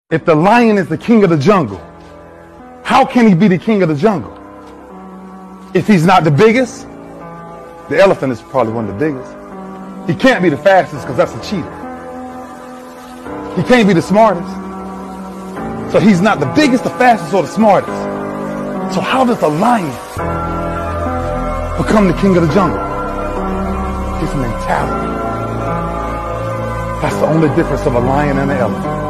If the lion is the king of the jungle, how can he be the king of the jungle? If he's not the biggest, the elephant is probably one of the biggest. He can't be the fastest because that's a cheetah. He can't be the smartest. So he's not the biggest, the fastest, or the smartest. So how does a lion become the king of the jungle? His mentality. That's the only difference of a lion and an elephant.